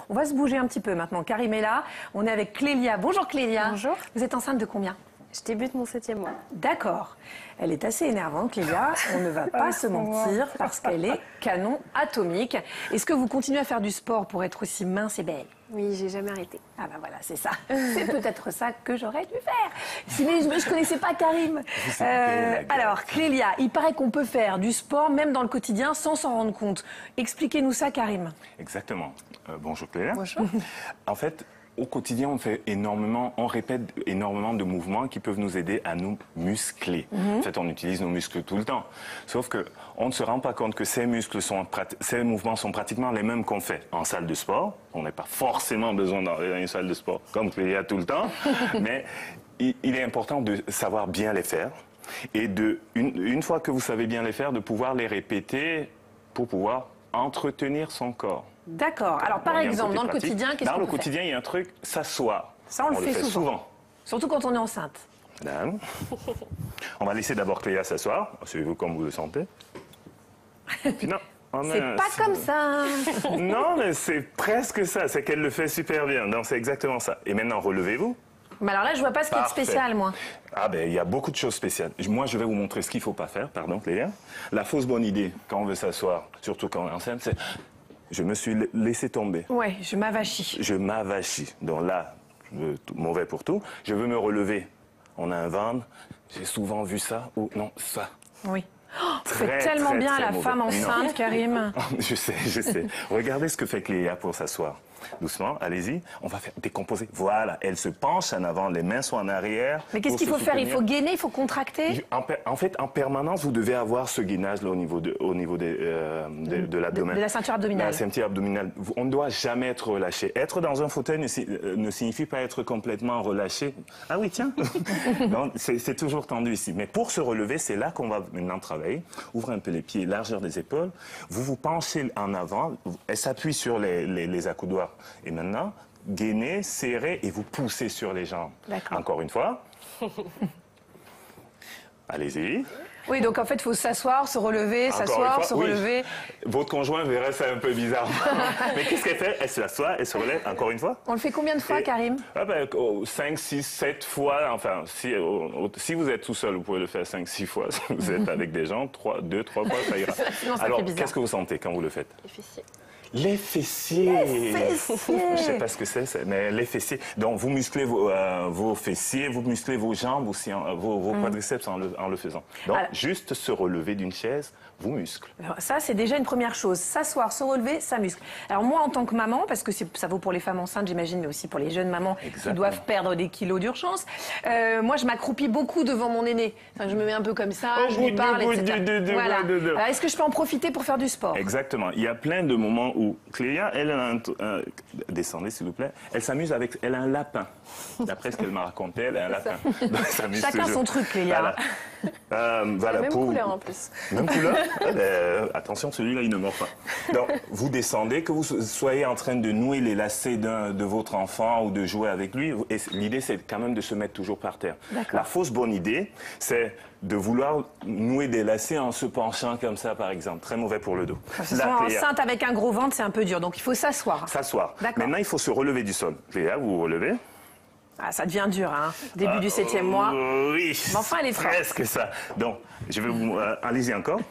On va se bouger un petit peu maintenant. Karim est là. On est avec Clélia. Bonjour Clélia. Bonjour. Vous êtes enceinte de combien? Je débute mon 7e mois. D'accord. Elle est assez énervante, Clélia. On ne va pas se mentir parce qu'elle est canon atomique. Est-ce que vous continuez à faire du sport pour être aussi mince et belle? Oui, j'ai jamais arrêté. Ah ben voilà, c'est ça. C'est peut-être ça que j'aurais dû faire. Mais je ne connaissais pas Karim. Alors, Clélia, il paraît qu'on peut faire du sport même dans le quotidien sans s'en rendre compte. Expliquez-nous ça, Karim. Exactement. Bonjour Clélia. Bonjour. En fait, au quotidien, on répète énormément de mouvements qui peuvent nous aider à nous muscler. En fait, on utilise nos muscles tout le temps. Sauf que on ne se rend pas compte que ces mouvements sont pratiquement les mêmes qu'on fait en salle de sport. On n'a pas forcément besoin d'aller dans une salle de sport comme Clélia tout le temps, mais il est important de savoir bien les faire et une fois que vous savez bien les faire, de pouvoir les répéter pour pouvoir entretenir son corps. D'accord. Alors, par exemple, dans le quotidien, qu'est-ce qu'on peut faire? Dans le quotidien, il y a un truc, s'asseoir. Ça, on le fait souvent. Surtout quand on est enceinte. Madame. On va laisser d'abord Clélia s'asseoir. Suivez-vous comme vous le sentez. C'est pas comme ça. Non, mais c'est presque ça. C'est qu'elle le fait super bien. Donc, c'est exactement ça. Et maintenant, relevez-vous. Mais alors là, je vois pas ce qui est spécial, moi. Ah ben, il y a beaucoup de choses spéciales. Moi, je vais vous montrer ce qu'il faut pas faire. Pardon, Clélia. La fausse bonne idée, quand on veut s'asseoir, surtout quand on est enceinte, c'est... Je me suis laissé tomber. Ouais, je m'avachis. Je m'avachis. Donc là, mauvais pour tout. Je veux me relever. On a un ventre. J'ai souvent vu ça. Ou non, ça. Oui. Oh, c'est tellement bien la femme enceinte, Karim. Je sais. Regardez ce que fait Clélia pour s'asseoir. Doucement, allez-y. On va faire décomposer. Voilà, elle se penche en avant, les mains sont en arrière. Mais qu'est-ce qu'il faut faire? Il faut gainer, il faut contracter? En fait, en permanence, vous devez avoir ce gainage-là au niveau de l'abdomen. De la ceinture abdominale. La ceinture abdominale. On ne doit jamais être relâché. Être dans un fauteuil ne signifie pas être complètement relâché. Ah oui, tiens. C'est toujours tendu ici. Mais pour se relever, c'est là qu'on va maintenant travailler. Ouvrez un peu les pieds, largeur des épaules. Vous vous penchez en avant. Elle s'appuie sur les accoudoirs. Et maintenant, gainez, serrez et vous poussez sur les jambes. Encore une fois. Allez-y. Oui, donc en fait, il faut s'asseoir, se relever, s'asseoir, se relever. Votre conjoint verrait ça un peu bizarre. Mais qu'est-ce qu'elle fait? Elle s'assoit, elle se relève, encore une fois. On le fait combien de fois, Karim? 5, 6, 7 fois. Enfin, si vous êtes tout seul, vous pouvez le faire 5, 6 fois. Si vous êtes avec des gens, 2, 3 fois, ça ira. Sinon, ça Alors, fait bizarre. qu'est-ce que vous sentez quand vous le faites? Les fessiers. Les fessiers. Les fessiers. Je ne sais pas ce que c'est, mais les fessiers. Donc, vous musclez vos fessiers, vous musclez vos jambes aussi, vos quadriceps en le faisant. Donc, juste se relever d'une chaise vous muscle. Alors ça, c'est déjà une première chose. S'asseoir, se relever, ça muscle. Alors moi, en tant que maman, parce que ça vaut pour les femmes enceintes, j'imagine, mais aussi pour les jeunes mamans qui doivent perdre des kilos d'urgence, moi, je m'accroupis beaucoup devant mon aîné. Enfin, je me mets un peu comme ça, je lui parle, etc. Voilà. Alors, est-ce que je peux en profiter pour faire du sport? Exactement. Il y a plein de moments où Clélia, elle a descendez, s'il vous plaît, elle s'amuse avec... Elle a un lapin. D'après ce qu'elle m'a raconté, elle a un lapin. Donc, chacun son truc, Clélia. Voilà. Même couleur en plus. Même couleur? Attention, celui-là, il ne mord pas. Donc, vous descendez, que vous soyez en train de nouer les lacets de votre enfant ou de jouer avec lui. L'idée, c'est quand même de se mettre toujours par terre. La fausse bonne idée, c'est de vouloir nouer des lacets en se penchant comme ça, par exemple. Très mauvais pour le dos. Enceinte avec un gros ventre, c'est un peu dur. Donc, il faut s'asseoir. S'asseoir. Maintenant, il faut se relever du sol. Clélia, vous vous relevez. Ah, ça devient dur, hein. Début du 7e mois. Oui. Mais enfin, elle est forte. Presque ça. Donc, je vais vous... allez-y encore.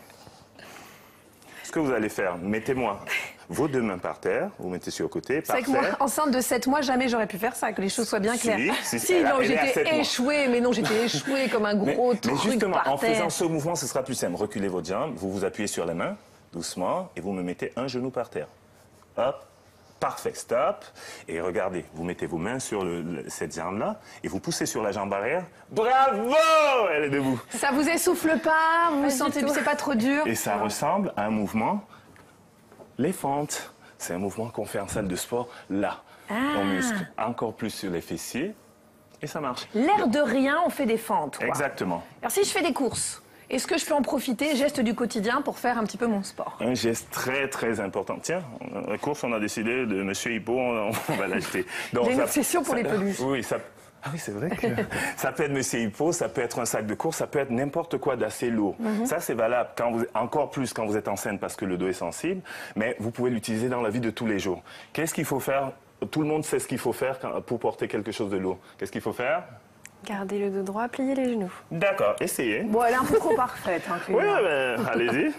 Ce que vous allez faire, mettez-moi vos 2 mains par terre, vous mettez sur le côté, par terre. C'est que moi, enceinte de 7 mois, jamais j'aurais pu faire ça, que les choses soient bien claires. Si, non, j'étais échouée, mais non, j'étais échouée comme un gros truc mais justement, par terre. en faisant ce mouvement, ce sera plus simple. Reculez votre jambe, vous vous appuyez sur la main, doucement, et vous me mettez un genou par terre. Hop. Parfait, stop. Et regardez, vous mettez vos mains sur cette jambe-là et vous poussez sur la jambe arrière. Bravo! Elle est debout. Ça vous essouffle pas? Vous sentez que c'est pas trop dur? Et ça ressemble à un mouvement, les fentes. C'est un mouvement qu'on fait en salle de sport, là. On muscle encore plus sur les fessiers et ça marche. L'air de rien, on fait des fentes, quoi. Exactement. Alors si je fais des courses, est-ce que je peux en profiter, geste du quotidien, pour faire un petit peu mon sport? Un geste très, très important. Tiens, la course, on a décidé de Monsieur Hippo, on va l'acheter. J'ai une obsession pour les peluches. Oui, Ah oui, c'est vrai que ça peut être Monsieur Hippo, ça peut être un sac de course, ça peut être n'importe quoi d'assez lourd. Ça, c'est valable encore plus quand vous êtes enceinte parce que le dos est sensible, mais vous pouvez l'utiliser dans la vie de tous les jours. Qu'est-ce qu'il faut faire? Tout le monde sait ce qu'il faut faire pour porter quelque chose de lourd. Qu'est-ce qu'il faut faire? Gardez le dos droit, pliez les genoux. D'accord, essayez. Bon, elle est un peu trop parfaite. Hein, Oui, mais allez-y.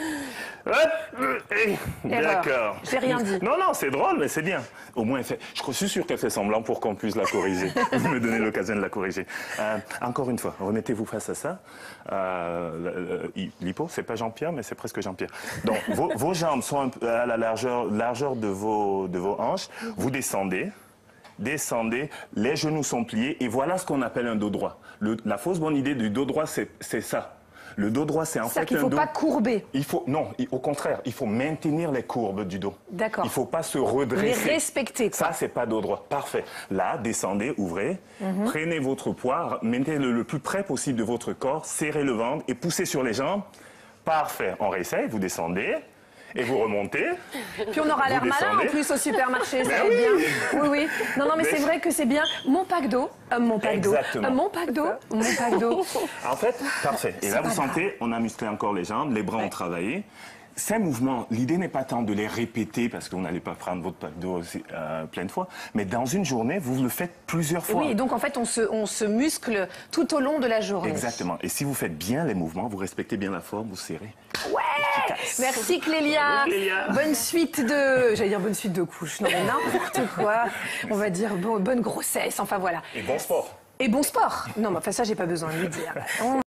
D'accord. J'ai rien dit. Non, non, c'est drôle, mais c'est bien. Au moins, je suis sûr qu'elle fait semblant pour qu'on puisse la corriger. Me donner l'occasion de la corriger. Encore une fois, remettez-vous face à ça. L'hippo, c'est pas Jean-Pierre, mais c'est presque Jean-Pierre. Donc, vos jambes sont un peu à la largeur de vos hanches. Vous descendez. Descendez, les genoux sont pliés, et voilà ce qu'on appelle un dos droit. La fausse bonne idée du dos droit, c'est ça. Le dos droit, c'est en fait un dos... qu'il ne faut pas courber. Au contraire, il faut maintenir les courbes du dos. D'accord. Il ne faut pas se redresser. Les respecter, quoi. Ça, c'est pas dos droit. Parfait. Là, descendez, ouvrez, prenez votre poids, mettez-le le plus près possible de votre corps, serrez le ventre et poussez sur les jambes. Parfait. On réessaye, vous descendez. Et vous remontez. Puis on aura l'air malin en plus au supermarché, ça va être bien. Oui, oui. Non, non, mais c'est vrai que c'est bien. Mon pack d'eau, mon pack d'eau, mon pack d'eau, mon pack d'eau. En fait, parfait. Et là, vous sentez, on a musclé encore les jambes, les bras ont travaillé. Ces mouvements, l'idée n'est pas tant de les répéter parce que vous n'allez pas prendre votre pack d'eau plein de fois, mais dans une journée, vous le faites plusieurs fois. Oui, donc en fait, on se muscle tout au long de la journée. Exactement. Et si vous faites bien les mouvements, vous respectez bien la forme, vous serrez. Ouais. Merci Clélia. Bonne suite de... J'allais dire bonne suite de couches. Non, mais n'importe quoi. On va dire bonne grossesse. Enfin, voilà. Et bon sport. Et bon sport. Non, mais enfin, ça, j'ai pas besoin de le dire.